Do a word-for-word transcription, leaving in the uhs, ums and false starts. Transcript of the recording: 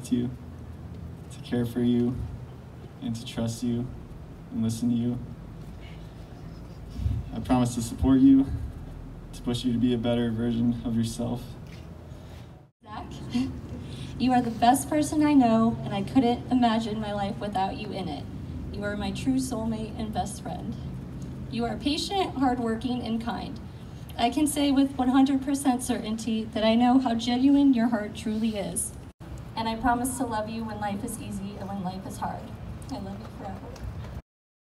protect you, to care for you, and to trust you and listen to you. I promise to support you, to push you to be a better version of yourself. Zach, you are the best person I know, and I couldn't imagine my life without you in it. You are my true soulmate and best friend. You are patient, hardworking, and kind. I can say with one hundred percent certainty that I know how genuine your heart truly is. And I promise to love you when life is easy and when life is hard. I love you forever.